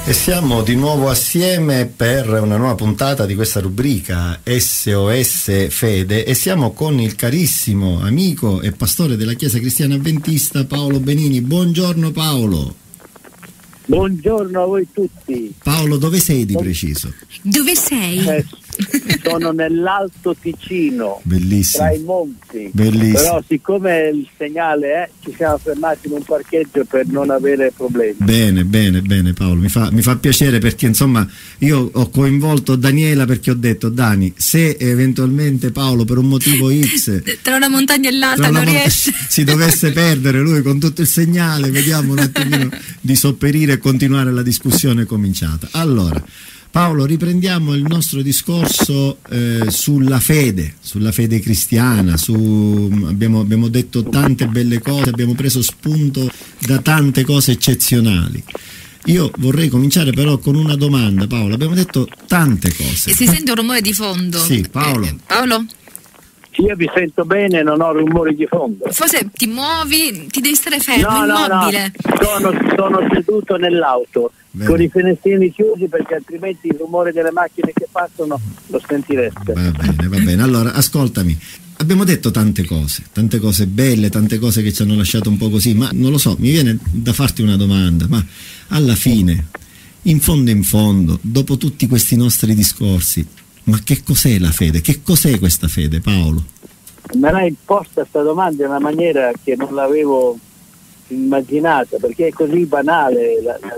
E siamo di nuovo assieme per una nuova puntata di questa rubrica SOS Fede e siamo con il carissimo amico e pastore della Chiesa Cristiana Adventista Paolo Benini. Buongiorno Paolo. Buongiorno a voi tutti. Paolo, dove sei di preciso? Dove sei? Sono nell'Alto Ticino, Bellissimo. tra i monti. Bellissimo. Però siccome il segnale è, ci siamo fermati in un parcheggio per non avere problemi. Bene Paolo, mi fa piacere, perché insomma io ho coinvolto Daniela perché ho detto: Dani, se eventualmente Paolo per un motivo X tra una montagna e l'altra non riesce, si dovesse perdere lui con tutto il segnale, vediamo un attimino di sopperire e continuare la discussione cominciata. Allora Paolo, riprendiamo il nostro discorso sulla fede cristiana. Abbiamo detto tante belle cose, abbiamo preso spunto da tante cose eccezionali. Io vorrei cominciare però con una domanda, Paolo. Abbiamo detto tante cose. Si sente un rumore di fondo. Sì, Paolo. Paolo? Io vi sento bene, non ho rumori di fondo. Forse ti muovi, ti devi stare fermo, No, immobile. Sono seduto nell'auto. Bene. Con i finestrini chiusi, perché altrimenti il rumore delle macchine che passano lo sentireste. Va bene. Allora, ascoltami. Abbiamo detto tante cose belle, tante cose che ci hanno lasciato un po' così, ma non lo so, mi viene da farti una domanda, ma alla fine, in fondo, dopo tutti questi nostri discorsi, ma che cos'è la fede? Che cos'è questa fede, Paolo? Me l'hai imposta sta domanda in una maniera che non l'avevo immaginata, perché è così banale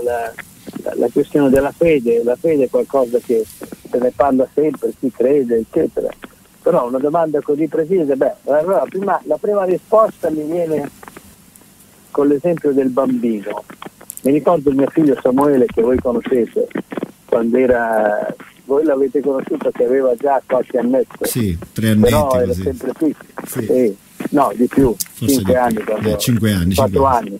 la questione della fede. La fede è qualcosa che se ne parla sempre, si crede, eccetera. Però una domanda così precisa, allora la prima risposta mi viene con l'esempio del bambino. Mi ricordo il mio figlio Samuele, che voi conoscete, quando era... Voi l'avete conosciuto che aveva già qualche annetto. Sì, 3 annetti. Però era così. sempre piccolo. Sì. No, di più, Forse 5 anni. 5 anni. 4 anni.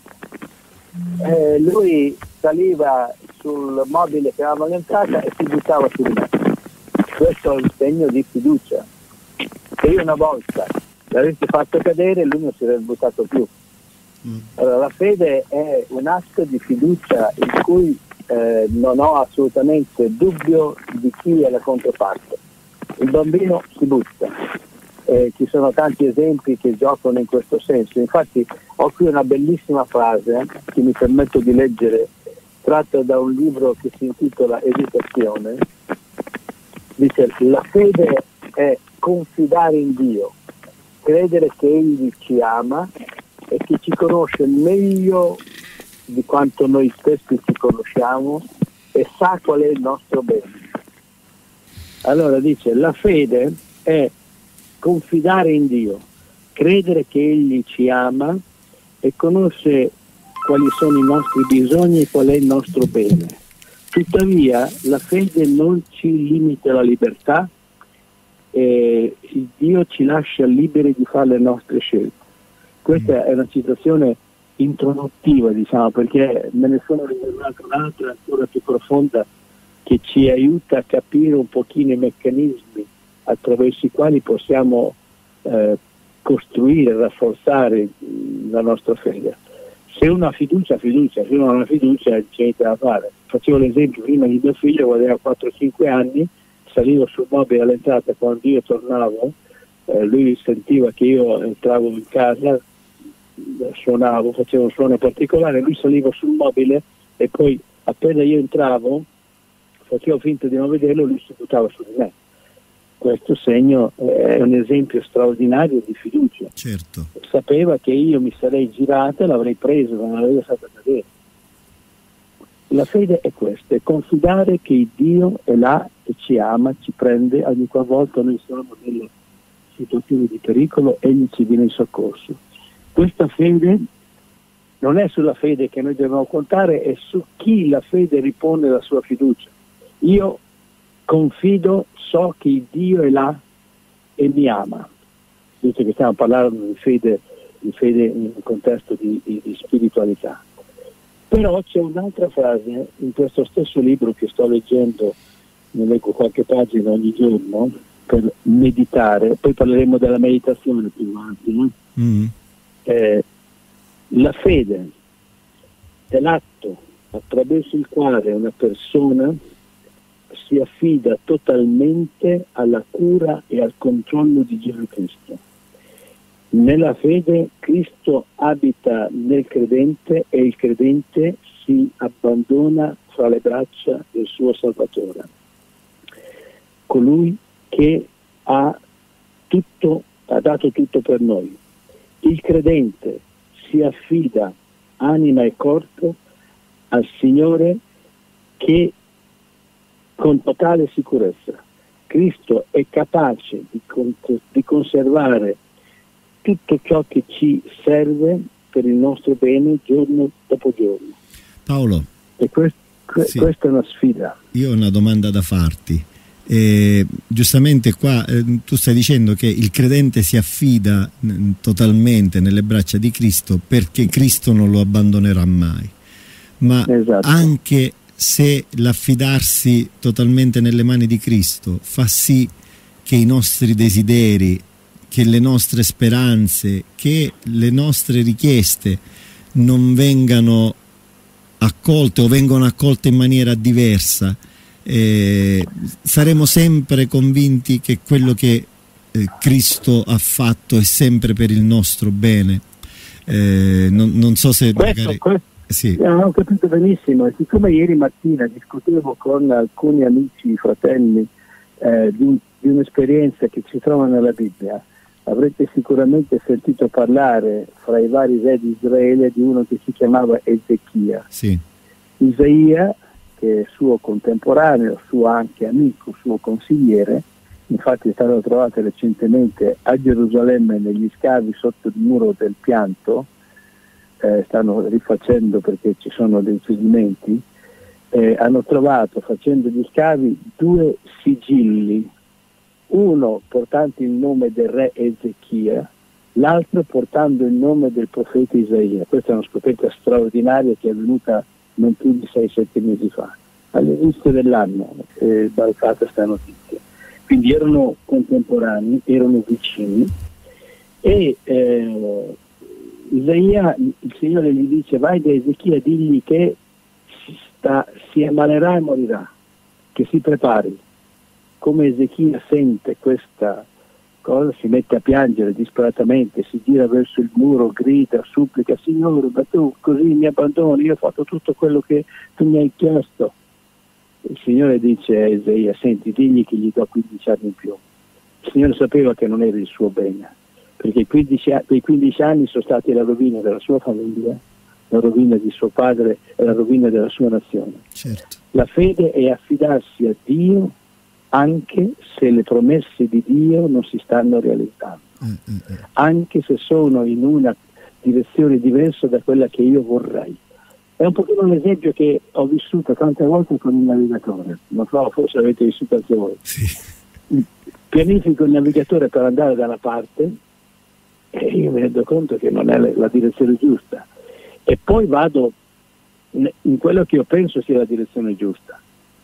Lui saliva sul mobile che avevamo all'entrata e si buttava su di me. Questo è un segno di fiducia. Se io una volta l'avessi fatto cadere, lui non si sarebbe buttato più. Allora, la fede è un atto di fiducia in cui non ho assolutamente dubbio di chi è la controparte. Il bambino si butta. Ci sono tanti esempi che giocano in questo senso. Infatti ho qui una bellissima frase che mi permetto di leggere, tratta da un libro che si intitola Educazione. Dice: la fede è confidare in Dio, credere che Egli ci ama e che ci conosce meglio di quanto noi stessi ci conosciamo e sa qual è il nostro bene. Allora dice: la fede è confidare in Dio, credere che Egli ci ama e conosce quali sono i nostri bisogni e qual è il nostro bene. Tuttavia la fede non ci limita la libertà e Dio ci lascia liberi di fare le nostre scelte. Questa è una citazione introduttiva, diciamo, perché me ne sono riservato un'altra ancora più profonda che ci aiuta a capire un pochino i meccanismi attraverso i quali possiamo costruire, rafforzare la nostra fede. Se uno ha fiducia, se uno non ha fiducia c'è niente da fare. Facevo l'esempio prima di mio figlio, quando aveva 4-5 anni, salivo sul mobile all'entrata quando io tornavo, lui sentiva che io entravo in casa, suonavo, facevo un suono particolare, lui saliva sul mobile e poi appena io entravo facevo finta di non vederlo, lui si buttava su di me. Questo segno è un esempio straordinario di fiducia. Certo. Sapeva che io mi sarei girato e l'avrei preso, non l'avrei lasciato cadere. La fede è questa, è confidare che Dio è là e ci ama, ci prende ogni qualvolta noi siamo nelle situazioni di pericolo, Egli ci viene in soccorso. Questa fede non è sulla fede che noi dobbiamo contare, è su chi la fede ripone la sua fiducia. Io confido, so che Dio è là e mi ama. Visto che stiamo parlando di fede in un contesto di spiritualità. Però c'è un'altra frase in questo stesso libro che sto leggendo, ne leggo qualche pagina ogni giorno per meditare, poi parleremo della meditazione più avanti, no? La fede è l'atto attraverso il quale una persona si affida totalmente alla cura e al controllo di Gesù Cristo. Nella fede Cristo abita nel credente e il credente si abbandona fra le braccia del suo Salvatore, colui che ha dato tutto per noi. Il credente si affida anima e corpo al Signore, che con totale sicurezza Cristo è capace di conservare tutto ciò che ci serve per il nostro bene giorno dopo giorno. Paolo, e sì, questa è una sfida. Io ho una domanda da farti. Giustamente qua tu stai dicendo che il credente si affida totalmente nelle braccia di Cristo perché Cristo non lo abbandonerà mai, ma esatto, anche se l'affidarsi totalmente nelle mani di Cristo fa sì che i nostri desideri, che le nostre speranze, che le nostre richieste non vengano accolte o vengono accolte in maniera diversa, saremo sempre convinti che quello che Cristo ha fatto è sempre per il nostro bene. Non so se magari... Sì. Ho capito benissimo, e siccome ieri mattina discutevo con alcuni amici, fratelli, di un'esperienza che ci trova nella Bibbia, avrete sicuramente sentito parlare fra i vari re di Israele di uno che si chiamava Ezechia. Sì. Isaia, che è suo contemporaneo, suo anche amico, suo consigliere, infatti è stato trovato recentemente a Gerusalemme negli scavi sotto il muro del pianto, stanno rifacendo perché ci sono dei sedimenti, hanno trovato, facendo gli scavi, 2 sigilli, uno portante il nome del re Ezechia, l'altro portando il nome del profeta Isaia. Questa è una scoperta straordinaria che è avvenuta non più di 6-7 mesi fa, all'inizio dell'anno, balcata questa notizia. Quindi erano contemporanei, erano vicini, e Isaia, il Signore gli dice: vai da Ezechia, digli che si ammalerà e morirà, che si prepari. Come Ezechia sente questa cosa, si mette a piangere disperatamente, si gira verso il muro, grida, supplica: Signore, ma tu così mi abbandoni, io ho fatto tutto quello che tu mi hai chiesto. Il Signore dice a Isaia: senti, digli che gli do 15 anni in più. Il Signore sapeva che non era il suo bene, perché quei 15 anni sono stati la rovina della sua famiglia, la rovina di suo padre e la rovina della sua nazione. Certo. La fede è affidarsi a Dio anche se le promesse di Dio non si stanno realizzando, anche se sono in una direzione diversa da quella che io vorrei. È un pochino l'esempio che ho vissuto tante volte con il navigatore, non so, forse l'avete vissuto anche voi. Sì. Pianifico il navigatore per andare da una parte e io mi rendo conto che non è la direzione giusta, e poi vado in quello che io penso sia la direzione giusta.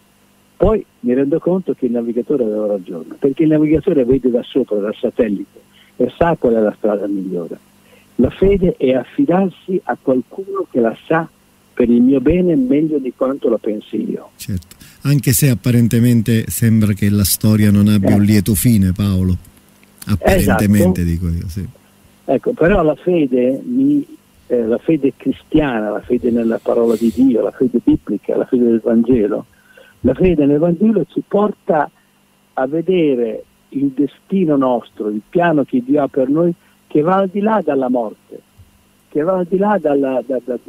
Poi mi rendo conto che il navigatore aveva ragione, perché il navigatore vede da sopra, dal satellite, e sa qual è la strada migliore. La fede è affidarsi a qualcuno che la sa per il mio bene meglio di quanto la pensi io. Certo, anche se apparentemente sembra che la storia non abbia un lieto fine, Paolo. Apparentemente, esatto. Dico io, sì. Ecco, però la fede la fede cristiana, la fede nella parola di Dio, la fede biblica, la fede del Vangelo. La fede nel Vangelo ci porta a vedere il destino nostro, il piano che Dio ha per noi, che va al di là dalla morte, che va al di là dalla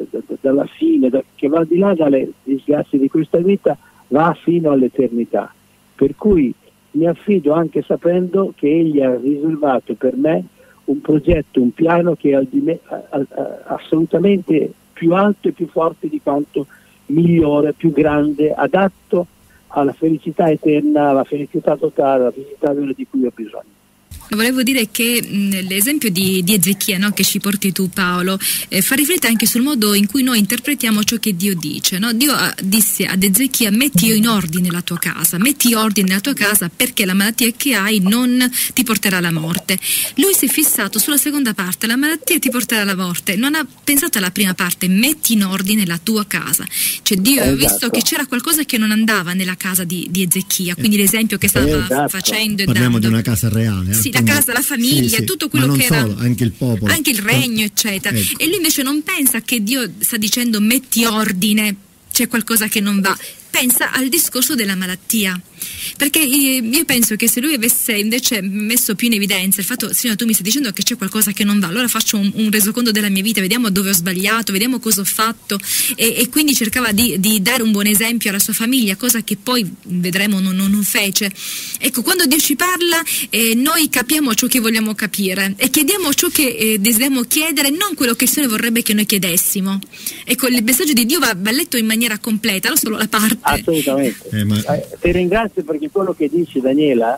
fine, che va al di là dalle disgrazie di questa vita, va fino all'eternità. Per cui mi affido anche sapendo che Egli ha riservato per me un progetto, un piano che è assolutamente più alto e più forte di quanto migliore, più grande, adatto alla felicità eterna, alla felicità totale, alla felicità vera di cui ho bisogno. Volevo dire che l'esempio di Ezechia, no, che ci porti tu, Paolo, fa riflettere anche sul modo in cui noi interpretiamo ciò che Dio dice, no? Dio disse ad Ezechia: metti in ordine la tua casa, metti ordine nella tua casa, perché la malattia che hai non ti porterà alla morte. Lui si è fissato sulla seconda parte: la malattia ti porterà alla morte. Non ha pensato alla prima parte: metti in ordine la tua casa. Cioè Dio ha visto che c'era qualcosa che non andava nella casa di Ezechia, quindi l'esempio che stava facendo e parliamo dando. Di una casa reale, sì, la casa, la famiglia, sì, tutto quello ma non che era, solo, anche il popolo, anche il regno, eccetera. Ecco. E lui invece non pensa che Dio sta dicendo metti ordine, c'è qualcosa che non va. Pensa al discorso della malattia, perché io penso che se lui avesse invece messo più in evidenza il fatto: Signore, tu mi stai dicendo che c'è qualcosa che non va, allora faccio un resoconto della mia vita, vediamo dove ho sbagliato, vediamo cosa ho fatto, e quindi cercava di dare un buon esempio alla sua famiglia, cosa che poi vedremo non fece. Ecco, quando Dio ci parla, noi capiamo ciò che vogliamo capire e chiediamo ciò che desideriamo chiedere, non quello che il Signore vorrebbe che noi chiedessimo. Ecco, il messaggio di Dio va letto in maniera completa, non solo la parte. Assolutamente. Ti ringrazio perché quello che dici, Daniela,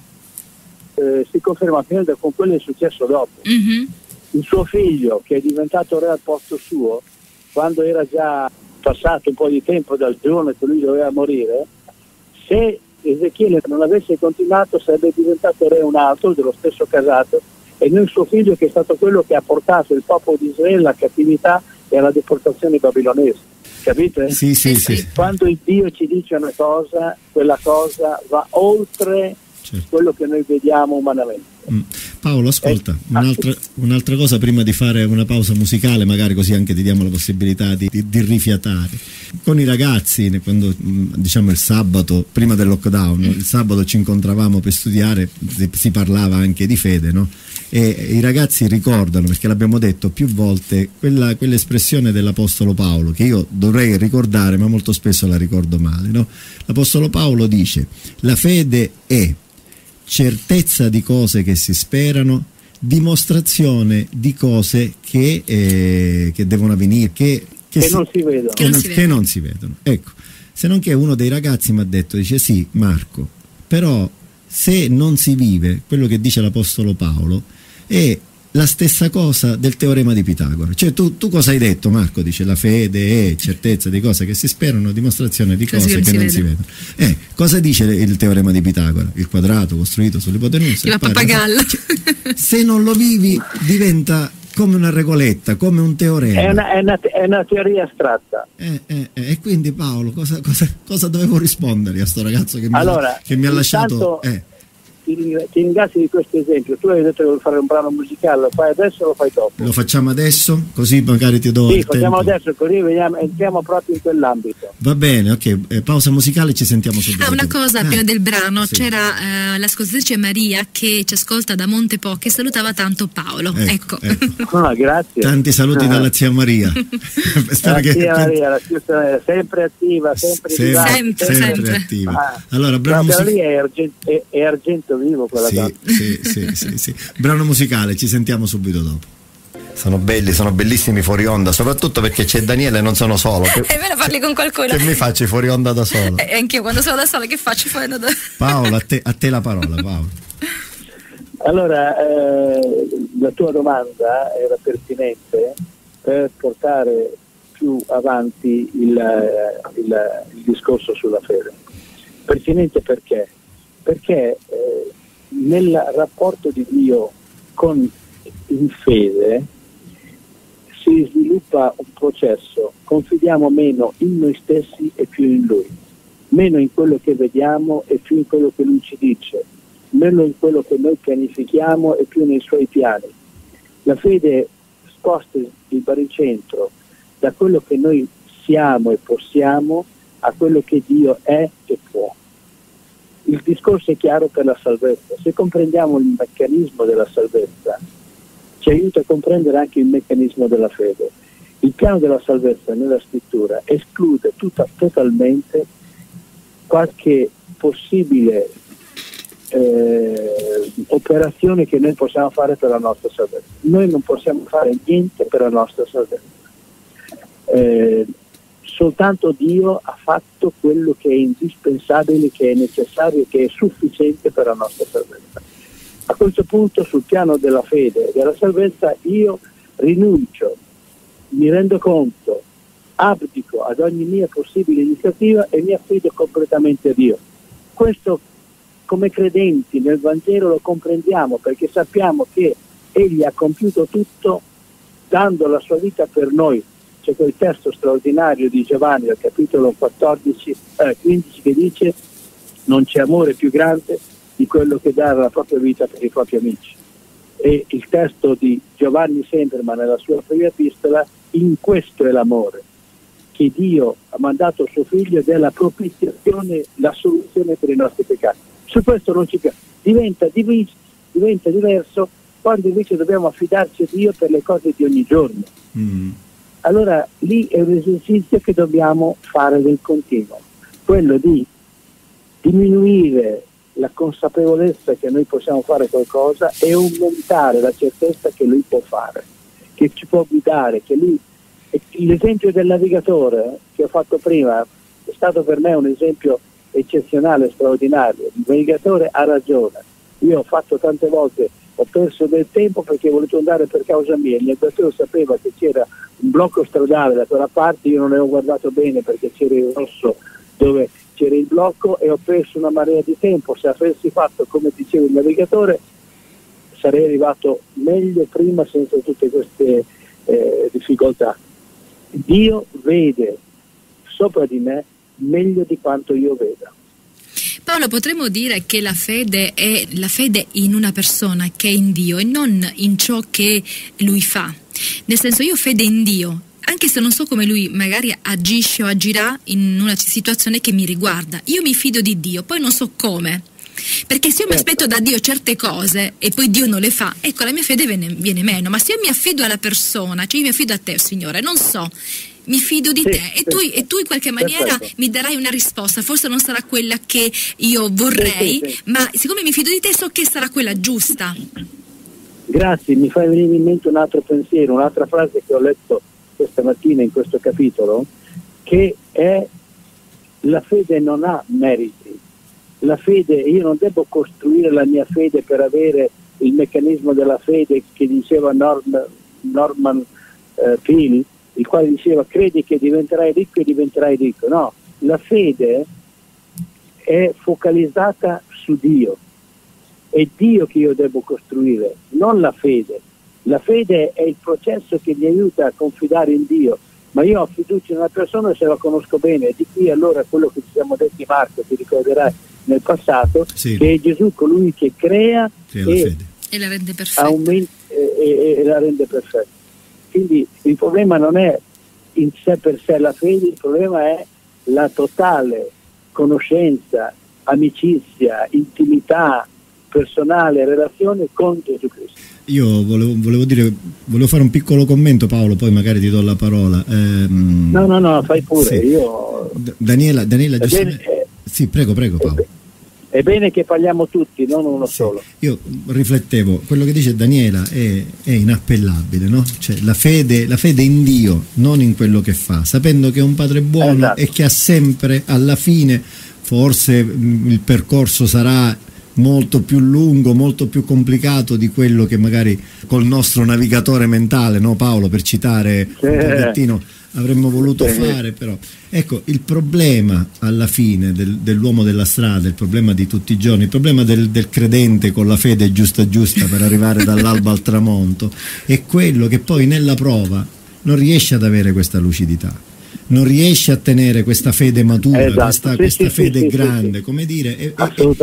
si conferma pienamente con quello che è successo dopo. Mm-hmm. Il suo figlio, che è diventato re al posto suo, quando era già passato un po' di tempo dal giorno che lui doveva morire, se Ezechiele non avesse continuato sarebbe diventato re un altro dello stesso casato, e non il suo figlio, che è stato quello che ha portato il popolo di Israele alla cattività e alla deportazione babilonese. Capite? Sì. Quando il Dio ci dice una cosa, quella cosa va oltre quello che noi vediamo umanamente. Paolo, ascolta, un'altra cosa prima di fare una pausa musicale, magari così anche ti diamo la possibilità di rifiatare. Con i ragazzi, quando diciamo il sabato, prima del lockdown, il sabato ci incontravamo per studiare, si parlava anche di fede, no? E i ragazzi ricordano, perché l'abbiamo detto più volte, quell'espressione dell'Apostolo Paolo, che io dovrei ricordare ma molto spesso la ricordo male, no? L'Apostolo Paolo dice: la fede è certezza di cose che si sperano, dimostrazione di cose che devono avvenire, che non si vedono. Ecco, se non che uno dei ragazzi mi ha detto, dice: sì, Marco, però se non si vive quello che dice l'Apostolo Paolo è la stessa cosa del teorema di Pitagora. Cioè tu cosa hai detto, Marco? Dice: la fede è certezza di cose che si sperano, dimostrazione di cose che non si vedono. Cosa dice il teorema di Pitagora? Il quadrato costruito sull'ipotenusa. La pappagallo. Se non lo vivi diventa come una regoletta, come un teorema. È una teoria astratta. E quindi, Paolo, cosa dovevo rispondere a sto ragazzo che mi ha lasciato? Ti ringrazio di questo esempio. Tu hai detto che vuoi fare un brano musicale, lo fai adesso o lo fai dopo? Lo facciamo adesso, così magari ti do il facciamo tempo. Adesso, così entriamo proprio in quell'ambito. Va bene, ok, pausa musicale, ci sentiamo subito. Una cosa prima del brano, sì. C'era l'ascoltatrice Maria che ci ascolta da Montepo, che salutava tanto Paolo. Ecco. Grazie. Tanti saluti dalla zia Maria. Spero Maria, la zia sempre attiva, sempre attiva. Allora, brano musicale è argento vivo quella sì. Brano musicale, ci sentiamo subito dopo. Sono bellissimi fuori onda, soprattutto perché c'è Daniele e non sono solo. E me ne parli con qualcuno. Che mi faccio fuori onda da solo. E anch'io quando sono da sola che faccio fuori onda? Paolo, a te la parola, Paolo. Allora, la tua domanda era pertinente per portare più avanti il discorso sulla fede. Pertinente perché? Perché nel rapporto di Dio in fede si sviluppa un processo: confidiamo meno in noi stessi e più in Lui, meno in quello che vediamo e più in quello che Lui ci dice, meno in quello che noi pianifichiamo e più nei Suoi piani. La fede sposta il baricentro da quello che noi siamo e possiamo a quello che Dio è e può. Il discorso è chiaro per la salvezza. Se comprendiamo il meccanismo della salvezza, ci aiuta a comprendere anche il meccanismo della fede. Il piano della salvezza nella scrittura esclude totalmente qualche possibile operazione che noi possiamo fare per la nostra salvezza. Noi non possiamo fare niente per la nostra salvezza. Soltanto Dio ha fatto quello che è indispensabile, che è necessario, che è sufficiente per la nostra salvezza. A questo punto, sul piano della fede e della salvezza, io rinuncio, mi rendo conto, abdico ad ogni mia possibile iniziativa e mi affido completamente a Dio. Questo, come credenti nel Vangelo, lo comprendiamo, perché sappiamo che Egli ha compiuto tutto dando la sua vita per noi. C'è quel testo straordinario di Giovanni al capitolo 15 che dice: non c'è amore più grande di quello che dare la propria vita per i propri amici. E il testo di Giovanni sempre, ma nella sua prima epistola: in questo è l'amore, che Dio ha mandato il suo figlio ed è la propiziazione, la soluzione per i nostri peccati. Su questo non ci piace, diventa diverso quando invece dobbiamo affidarci a Dio per le cose di ogni giorno. Allora lì è un esercizio che dobbiamo fare del continuo, quello di diminuire la consapevolezza che noi possiamo fare qualcosa e aumentare la certezza che Lui può fare, che ci può guidare, che Lui... L'esempio del navigatore che ho fatto prima è stato per me un esempio eccezionale, straordinario. Il navigatore ha ragione. Io ho fatto tante volte, ho perso del tempo perché ho voluto andare per causa mia. Il navigatore sapeva che c'era un blocco stradale da quella parte, io non avevo guardato bene perché c'era il rosso dove c'era il blocco e ho perso una marea di tempo. Se avessi fatto come diceva il navigatore sarei arrivato meglio prima senza tutte queste difficoltà. Dio vede sopra di me meglio di quanto io veda. Paolo, potremmo dire che la fede è la fede in una persona che è in Dio e non in ciò che Lui fa. Nel senso, io ho fede in Dio, anche se non so come Lui magari agisce o agirà in una situazione che mi riguarda. Io mi fido di Dio, poi non so come. Perché se io mi aspetto da Dio certe cose e poi Dio non le fa, ecco, la mia fede viene meno. Ma se io mi affido alla persona, cioè io mi affido a te, Signore, non so, mi fido di te e tu in qualche maniera mi darai una risposta, forse non sarà quella che io vorrei, ma siccome mi fido di te so che sarà quella giusta. Grazie, mi fai venire in mente un altro pensiero, un'altra frase che ho letto questa mattina in questo capitolo, che è: la fede non ha meriti. La fede, io non devo costruire la mia fede per avere il meccanismo della fede che diceva Norman Peale, il quale diceva: credi che diventerai ricco e diventerai ricco. No, la fede è focalizzata su Dio, è Dio che io devo costruire, non la fede. La fede è il processo che mi aiuta a confidare in Dio, ma io ho fiducia in una persona se la conosco bene. E di qui allora quello che ci siamo detti, Marco, ti ricorderai nel passato, che è Gesù colui che crea e la rende perfetta. E la rende perfetta. Quindi il problema non è in sé per sé la fede, il problema è la totale conoscenza, amicizia, intimità personale, relazione con Gesù Cristo. Io volevo fare un piccolo commento, Paolo, poi magari ti do la parola. No, fai pure. Sì. Io... Daniela giustamente... Sì, prego Paolo. È bene che parliamo tutti, non uno solo. Io riflettevo, quello che dice Daniela è inappellabile, no? Cioè la fede in Dio, non in quello che fa, sapendo che è un Padre buono e che ha sempre, alla fine, forse il percorso sarà molto più lungo, molto più complicato di quello che magari col nostro navigatore mentale, no Paolo, per citare un pochettino, avremmo voluto fare, però ecco, il problema alla fine dell'uomo della strada, il problema di tutti i giorni, il problema del credente con la fede giusta per arrivare dall'alba al tramonto, è quello che poi nella prova non riesce ad avere questa lucidità, non riesce a tenere questa fede matura, questa fede grande, come dire, e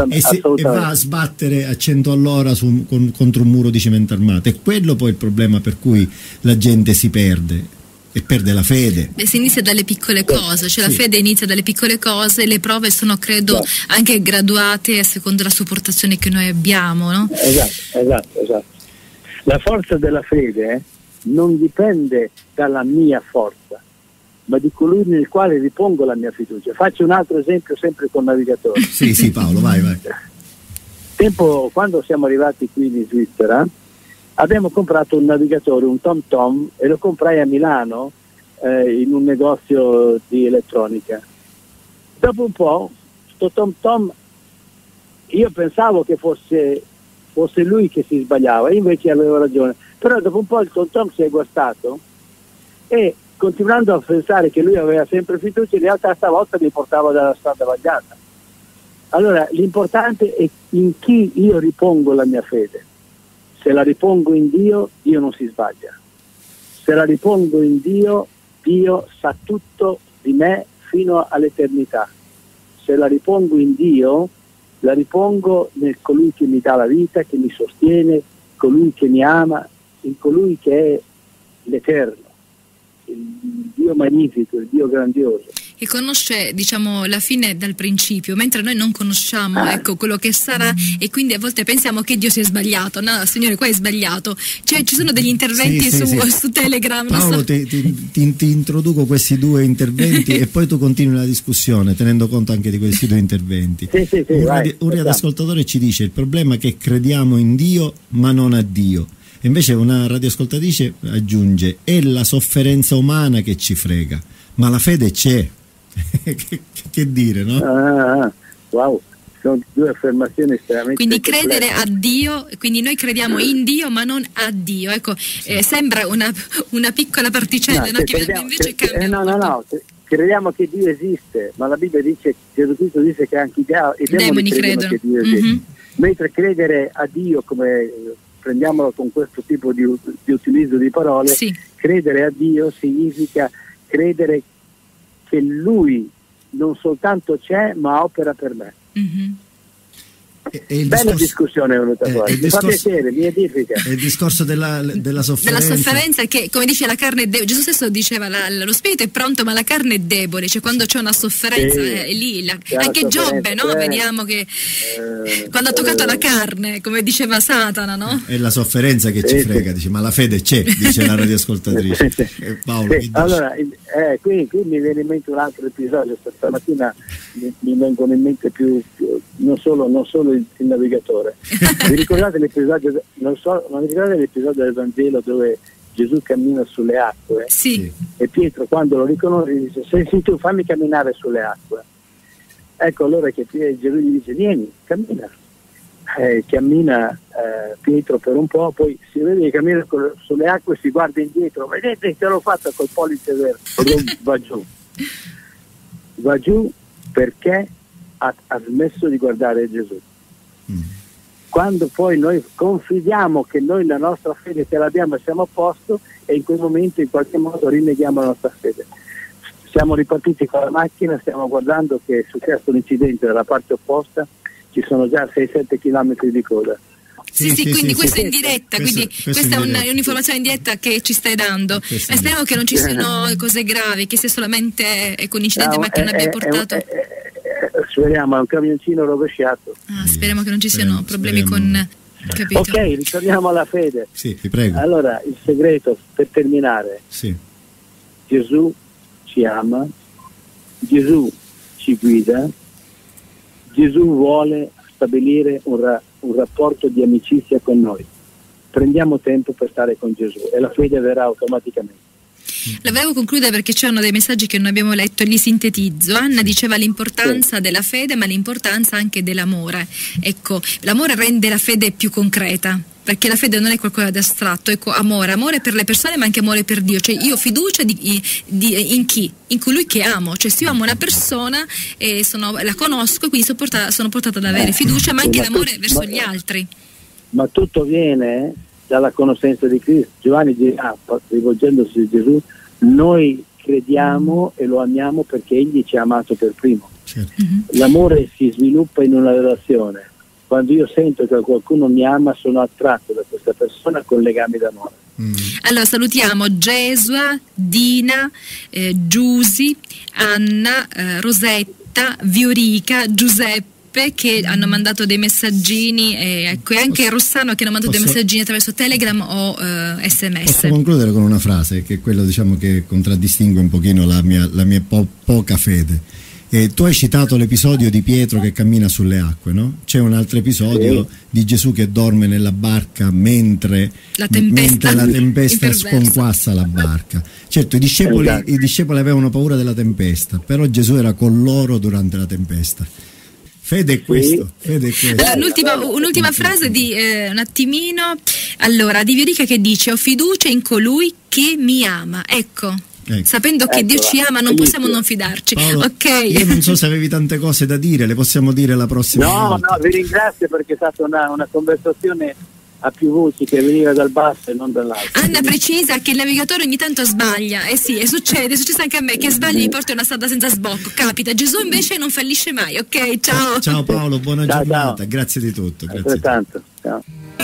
va a sbattere a 100 all'ora contro un muro di cemento armato. È quello poi il problema per cui la gente si perde e perde la fede. Si inizia dalle piccole cose, cioè la fede inizia dalle piccole cose, le prove sono credo anche graduate a seconda della sopportazione che noi abbiamo, no? Esatto. La forza della fede non dipende dalla mia forza, ma di colui nel quale ripongo la mia fiducia. Faccio un altro esempio sempre con navigatori. Sì, Paolo, vai. Quando siamo arrivati qui in Svizzera, abbiamo comprato un navigatore, un TomTom, e lo comprai a Milano in un negozio di elettronica. Dopo un po', sto TomTom, io pensavo che fosse fosse lui che si sbagliava, io invece avevo ragione. Però dopo un po' il Tom si è guastato e, continuando a pensare che lui aveva sempre fiducia, in realtà stavolta mi portava dalla strada sbagliata. Allora l'importante è in chi io ripongo la mia fede. Se la ripongo in Dio, Dio non si sbaglia. Se la ripongo in Dio, Dio sa tutto di me fino all'eternità. Se la ripongo in Dio, la ripongo nel colui che mi dà la vita, che mi sostiene, colui che mi ama, in colui che è l'Eterno, il Dio magnifico, il Dio grandioso. Che conosce, diciamo, la fine dal principio, mentre noi non conosciamo, ecco, quello che sarà, e quindi a volte pensiamo che Dio si è sbagliato. No, Signore, qua è sbagliato. Cioè, ci sono degli interventi su Telegram. Paolo, ti introduco questi 2 interventi e poi tu continui la discussione, tenendo conto anche di questi 2 interventi. Un radioascoltatore ci dice: il problema è che crediamo in Dio ma non a Dio. E invece una radioascoltatrice aggiunge: è la sofferenza umana che ci frega, ma la fede c'è. che dire, no? Wow, sono 2 affermazioni estremamente quindi credere a Dio, quindi noi crediamo in Dio ma non a Dio, ecco, sembra una piccola particella, no, che invece cambia. No, crediamo che Dio esiste, ma la Bibbia dice, Gesù Cristo dice che anche i demoni credono che Dio esiste. Mentre credere a Dio, come prendiamolo con questo tipo di utilizzo di parole, credere a Dio significa credere che Lui non soltanto c'è ma opera per me. Bella discussione è venuta fuori, mi fa piacere, mi edifica. È il discorso della sofferenza. Della sofferenza che, come dice, la carne è debole. Gesù stesso diceva lo spirito è pronto ma la carne è debole, cioè quando c'è una sofferenza è lì. Anche Giobbe, no? Vediamo che quando ha toccato la carne, come diceva Satana, no? È la sofferenza che ci frega, dice, ma la fede c'è, dice la radioascoltatrice. Paolo, allora, qui mi viene in mente un altro episodio. Stamattina mi vengono in mente più non solo il navigatore. Vi ricordate l'episodio? Non vi ricordate l'episodio del Vangelo dove Gesù cammina sulle acque? Sì. E Pietro, quando lo riconosce, gli dice: sei tu, fammi camminare sulle acque. Ecco allora che Gesù gli dice: vieni, cammina. Cammina Pietro per un po', poi si vede che cammina sulle acque, si guarda indietro, vedete che l'ho fatto col pollice verde, va giù perché ha smesso di guardare Gesù. Quando poi noi confidiamo che noi la nostra fede ce l'abbiamo e siamo a posto, e in quel momento in qualche modo rinneghiamo la nostra fede. Siamo ripartiti con la macchina, stiamo guardando che è successo un incidente dalla parte opposta, ci sono già 6-7 chilometri di coda. Quindi questa è in diretta, questa è un'informazione in diretta che ci stai dando. Speriamo che non ci siano cose gravi, che sia solamente un incidente ma che non abbia portato. Speriamo, è un camioncino rovesciato. Speriamo che non ci siano problemi con. Capito? Ok, ritorniamo alla fede. Sì, ti prego. Allora, il segreto per terminare: Gesù ci ama, Gesù ci guida, Gesù vuole stabilire un rapporto di amicizia con noi. Prendiamo tempo per stare con Gesù e la fede verrà automaticamente. La volevo concludere perché c'erano dei messaggi che non abbiamo letto e li sintetizzo. Anna diceva l'importanza della fede, ma l'importanza anche dell'amore. Ecco, l'amore rende la fede più concreta, perché la fede non è qualcosa di astratto. Ecco, amore per le persone ma anche amore per Dio. Cioè io ho fiducia in chi? In colui che amo. Cioè se io amo una persona e la conosco, quindi sono portata ad avere fiducia, ma anche l'amore verso gli altri. Ma tutto viene dalla conoscenza di Cristo. Giovanni dirà, rivolgendosi a Gesù: noi crediamo e lo amiamo perché Egli ci ha amato per primo. L'amore si sviluppa in una relazione. Quando io sento che qualcuno mi ama, sono attratto da questa persona con legami d'amore. Allora salutiamo Gesua, Dina, Giusi, Anna, Rosetta, Viorica, Giuseppe, che hanno mandato dei messaggini, e anche Rossano che hanno mandato dei messaggini attraverso Telegram o SMS. Posso concludere con una frase che è quello, diciamo, che contraddistingue un pochino la mia poca fede. Tu hai citato l'episodio di Pietro che cammina sulle acque, no? C'è un altro episodio di Gesù che dorme nella barca mentre la tempesta sconquassa la barca. Certo, i discepoli avevano paura della tempesta, però Gesù era con loro durante la tempesta. Fede è questo, fede è questo. Un'ultima frase di un attimino. Allora, di Viorica che dice: ho fiducia in colui che mi ama. Ecco. Sapendo che Dio ci ama non possiamo non fidarci. Paolo, ok. Io non so se avevi tante cose da dire, le possiamo dire la prossima volta. No, vi ringrazio perché è stata una conversazione a più voci che veniva dal basso e non dall'alto. Anna precisa che il navigatore ogni tanto sbaglia. Sì, è successo anche a me che sbagli mi porta una strada senza sbocco. Capita. Gesù invece non fallisce mai. Ok, ciao. Ciao Paolo, buona giornata. Ciao. Grazie di tutto. Altrettanto. Ciao.